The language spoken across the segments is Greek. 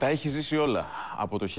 Τα έχει ζήσει όλα. Από το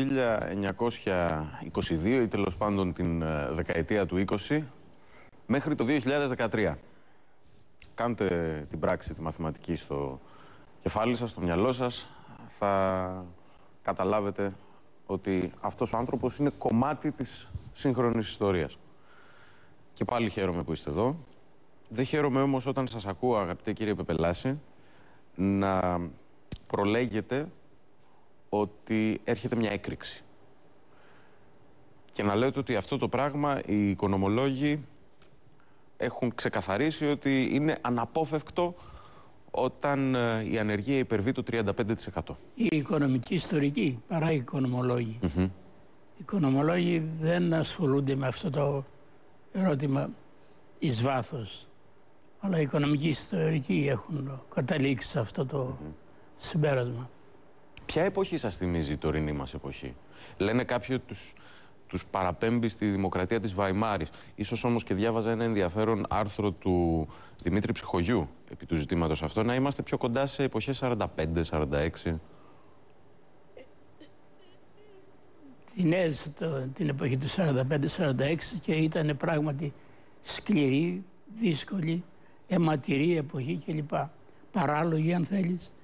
1922 ή τέλος πάντων την δεκαετία του 20 μέχρι το 2013. Κάντε την πράξη, τη μαθηματική στο κεφάλι σας, στο μυαλό σας. Θα καταλάβετε ότι αυτός ο άνθρωπος είναι κομμάτι της σύγχρονης ιστορίας. Και πάλι χαίρομαι που είστε εδώ. Δεν χαίρομαι όμως όταν σας ακούω, αγαπητέ κύριε Πεπελάση, να προλέγετε ότι έρχεται μια έκρηξη. Και να λέτε ότι αυτό το πράγμα οι οικονομολόγοι έχουν ξεκαθαρίσει ότι είναι αναπόφευκτο όταν η ανεργία υπερβεί το 35%. Οι οικονομικοί ιστορικοί παρά οι οικονομολόγοι. Οι οικονομολόγοι δεν ασχολούνται με αυτό το ερώτημα εις βάθος. Αλλά οι οικονομικοί ιστορικοί έχουν καταλήξει σε αυτό το συμπέρασμα. Ποια εποχή σας θυμίζει η τωρινή μας εποχή? Λένε κάποιοι τους παραπέμπει στη δημοκρατία της Βαϊμάρης. Ίσως όμως, και διάβαζα ένα ενδιαφέρον άρθρο του Δημήτρη Ψυχογιού επί του ζητήματος αυτό, να είμαστε πιο κοντά σε εποχές 45-46. Την εποχή του 45-46 και ήταν πράγματι σκληρή, δύσκολη, αιματηρή εποχή κλπ. Παράλογη αν θέλεις.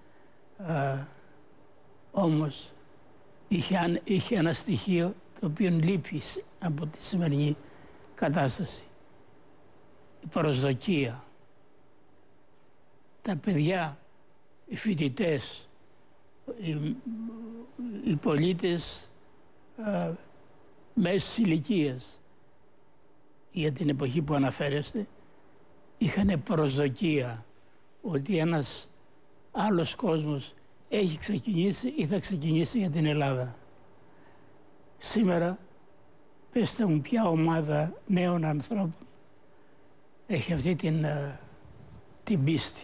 Όμως είχε ένα στοιχείο το οποίο λείπει από τη σημερινή κατάσταση. Η προσδοκία. Τα παιδιά, οι φοιτητές, οι πολίτες μέσης ηλικίας για την εποχή που αναφέρεστε είχαν προσδοκία ότι ένας άλλος κόσμος έχει ξεκινήσει ή θα ξεκινήσει για την Ελλάδα. Σήμερα, πέστε μου ποια ομάδα νέων ανθρώπων έχει αυτή την πίστη.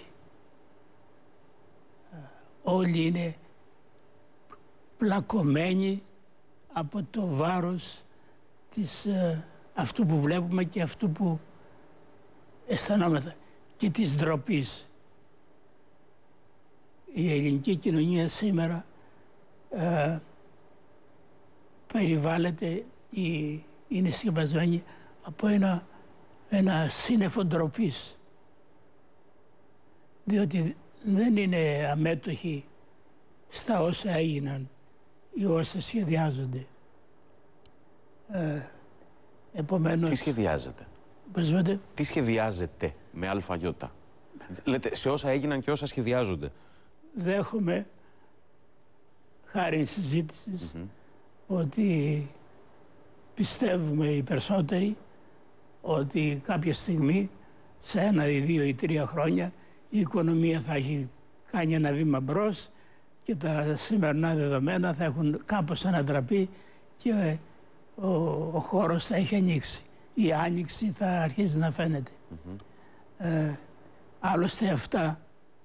Όλοι είναι πλακωμένοι από το βάρος αυτού που βλέπουμε και αυτού που αισθανόμεθα και της ντροπής. Η ελληνική κοινωνία σήμερα περιβάλλεται ή είναι σκεπασμένη από ένα σύννεφο ντροπής. Διότι δεν είναι αμέτωχοι στα όσα έγιναν ή όσα σχεδιάζονται. Επομένως... Τι σχεδιάζεται? Τι σχεδιάζεται με αλφαγιώτα? Λέτε σε όσα έγιναν και όσα σχεδιάζονται. Δέχομαι, χάρη συζήτησης, ότι πιστεύουμε οι περισσότεροι ότι κάποια στιγμή, σε 1 ή 2 ή 3 χρόνια, η οικονομία θα έχει κάνει ένα βήμα μπρος και τα σημερινά δεδομένα θα έχουν κάπως ανατραπεί και ο χώρος θα έχει ανοίξει. Η άνοιξη θα αρχίσει να φαίνεται. Άλλωστε αυτά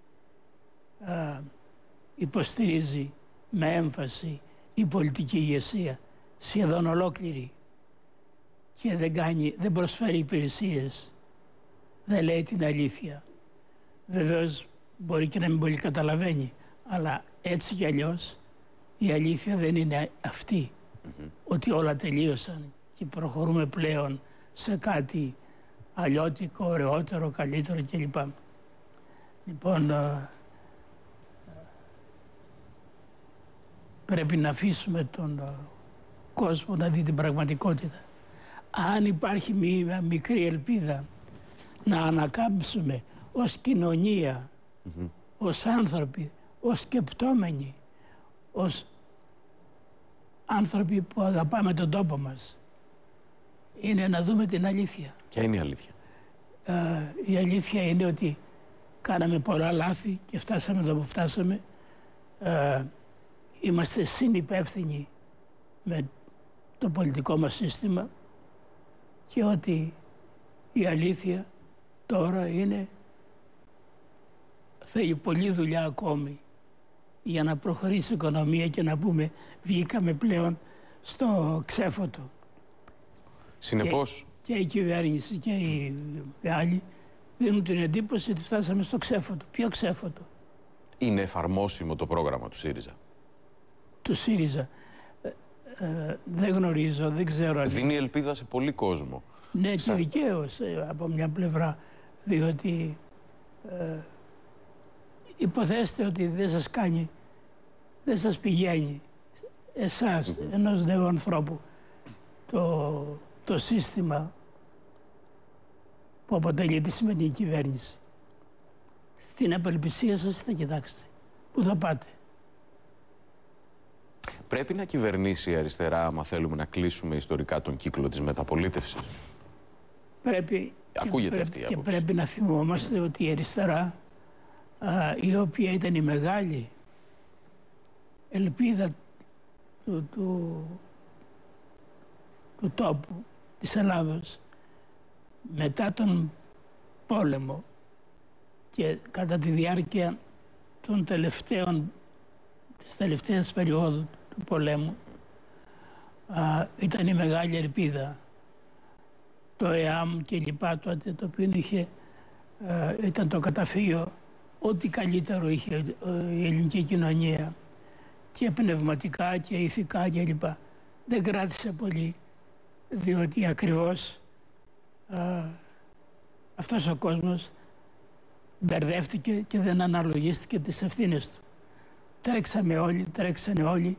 υποστηρίζει με έμφαση η πολιτική ηγεσία, σχεδόν ολόκληρη, και δεν προσφέρει υπηρεσίες, δεν λέει την αλήθεια. Βεβαίως μπορεί και να μην πολύ καταλαβαίνει, αλλά έτσι κι αλλιώς η αλήθεια δεν είναι αυτή, ότι όλα τελείωσαν και προχωρούμε πλέον σε κάτι αλλιώτικο, ωραιότερο, καλύτερο κλπ. Λοιπόν, πρέπει να αφήσουμε τον κόσμο να δει την πραγματικότητα. Αν υπάρχει μια μικρή ελπίδα να ανακάμψουμε ως κοινωνία, ως άνθρωποι, ως σκεπτόμενοι, ως άνθρωποι που αγαπάμε τον τόπο μας, είναι να δούμε την αλήθεια. Ποια είναι η αλήθεια? Η αλήθεια είναι ότι κάναμε πολλά λάθη και φτάσαμε εδώ που φτάσαμε. Είμαστε συνυπεύθυνοι με το πολιτικό μας σύστημα και ότι η αλήθεια τώρα είναι θέλει πολλή δουλειά ακόμη για να προχωρήσει η οικονομία και να πούμε βγήκαμε πλέον στο ξέφωτο. Συνεπώς... Και η κυβέρνηση και οι άλλοι δίνουν την εντύπωση ότι φτάσαμε στο ξέφωτο. Ποιο ξέφωτο? Είναι εφαρμόσιμο το πρόγραμμα του ΣΥΡΙΖΑ? του ΣΥΡΙΖΑ. Δεν γνωρίζω, δεν ξέρω. Δίνει ελπίδα σε πολύ κόσμο. Ναι, και δικαίως από μια πλευρά, διότι υποθέστε ότι δεν σας κάνει, δεν σας πηγαίνει εσάς, ενός νέου ανθρώπου, το σύστημα που αποτελεί τη σημερινή κυβέρνηση. Στην απελπισία σας θα κοιτάξετε. Πού θα πάτε. Πρέπει να κυβερνήσει η αριστερά άμα θέλουμε να κλείσουμε ιστορικά τον κύκλο της μεταπολίτευσης. Πρέπει. Ακούγεται αυτή η άποψη. Και πρέπει να θυμόμαστε ότι η αριστερά, η οποία ήταν η μεγάλη ελπίδα του τόπου της Ελλάδος μετά τον πόλεμο και κατά τη διάρκεια της τελευταίας περίοδου του πολέμου, ήταν η μεγάλη ελπίδα. Το ΕΑΜ και λοιπά τότε, το οποίο ήταν το καταφύγιο, ό,τι καλύτερο είχε η ελληνική κοινωνία και πνευματικά και ηθικά και λοιπά. Δεν κράτησε πολύ, διότι ακριβώς αυτός ο κόσμος μπερδεύτηκε και δεν αναλογίστηκε τις ευθύνες του. Τρέξανε όλοι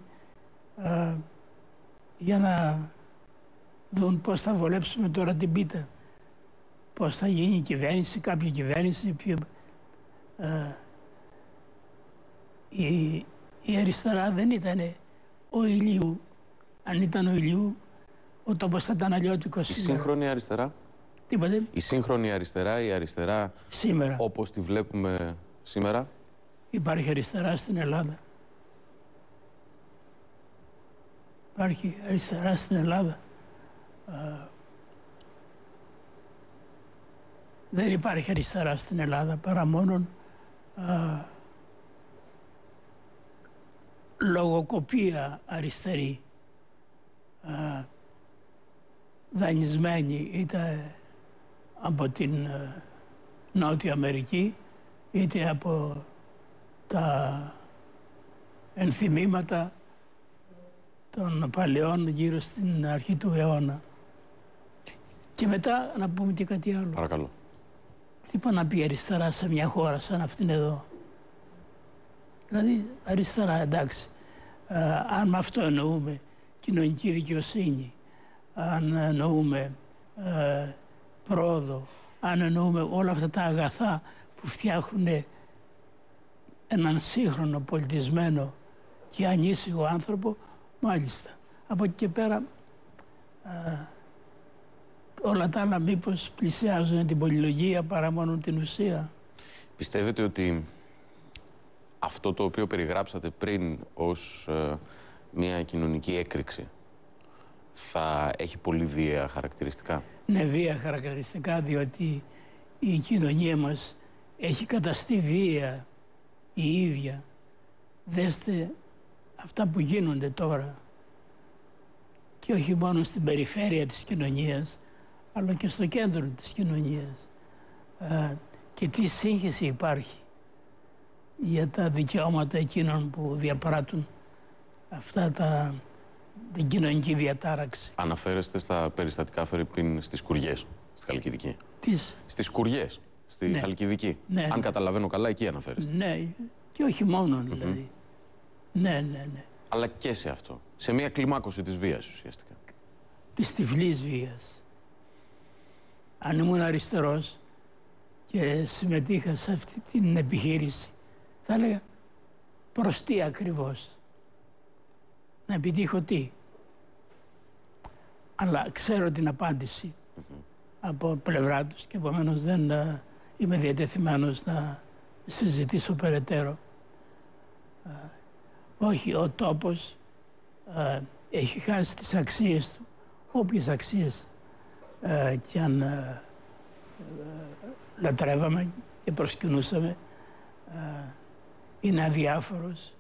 για να δουν πώς θα βολέψουμε τώρα την πίτα. Πώς θα γίνει η κυβέρνηση, κάποια κυβέρνηση. Η αριστερά δεν ήταν ο Ηλίου. Αν ήταν ο Ηλίου, ο τόπος θα ήταν αλλιώτικος. Η σύγχρονη αριστερά. Τι είπατε? Η σύγχρονη αριστερά, η αριστερά σήμερα, όπως τη βλέπουμε σήμερα. Υπάρχει αριστερά στην Ελλάδα. Υπάρχει αριστερά στην Ελλάδα. Δεν υπάρχει αριστερά στην Ελλάδα παρά μόνον λογοκοπία αριστερή, δανεισμένη είτε από την Νότια Αμερική είτε από τα ενθυμήματα των παλαιών γύρω στην αρχή του αιώνα. Και μετά να πούμε και κάτι άλλο. Παρακαλώ. Τι πάει να πει αριστερά σε μια χώρα σαν αυτήν εδώ? Δηλαδή αριστερά, εντάξει, αν με αυτό εννοούμε κοινωνική δικαιοσύνη, αν εννοούμε πρόοδο, αν εννοούμε όλα αυτά τα αγαθά που φτιάχνουν έναν σύγχρονο πολιτισμένο και ανήσυχο άνθρωπο, μάλιστα. Από εκεί και πέρα όλα τα άλλα μήπως πλησιάζουν την πολυλογία παρά μόνο την ουσία. Πιστεύετε ότι αυτό το οποίο περιγράψατε πριν ως μια κοινωνική έκρηξη θα έχει πολύ βία χαρακτηριστικά? Ναι, βία χαρακτηριστικά, διότι η κοινωνία μας έχει καταστεί βία η ίδια. Δέστε αυτά που γίνονται τώρα, και όχι μόνο στην περιφέρεια της κοινωνίας, αλλά και στο κέντρο της κοινωνίας. Και τι σύγχυση υπάρχει για τα δικαιώματα εκείνων που διαπράττουν την κοινωνική διατάραξη. Αναφέρεστε στα περιστατικά Φερρυπίν στις Κουριές, στη Χαλκιδική. Στις Κουριές, στη Χαλκιδική. Ναι, αν καταλαβαίνω καλά, εκεί αναφέρεστε. Ναι, και όχι μόνο δηλαδή. Ναι. Αλλά και σε αυτό. Σε μια κλιμάκωση της βίας ουσιαστικά. Της τυφλής βίας. Αν ήμουν αριστερός και συμμετείχα σε αυτή την επιχείρηση, θα έλεγα προς τι ακριβώς? Να επιτύχω τι? Αλλά ξέρω την απάντηση από πλευρά τους και επομένως δεν είμαι διατεθειμένος να συζητήσω περαιτέρω. Όχι, ο τόπος έχει χάσει τις αξίες του, όποιες αξίες και αν λατρεύαμε και προσκυνούσαμε. Είναι αδιάφορος.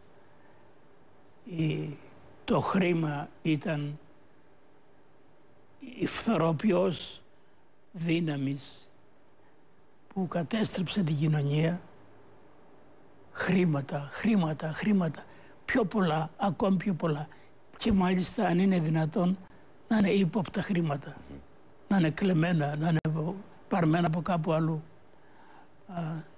Το χρήμα ήταν η φθοροποιός δύναμης που κατέστρεψε την κοινωνία. Χρήματα. πιο πολλά, ακόμη πιο πολλά. Και μάλιστα αν είναι δυνατόν να είναι ύποπτα χρήματα, να είναι κλεμμένα, να είναι παρμένα από κάπου αλλού.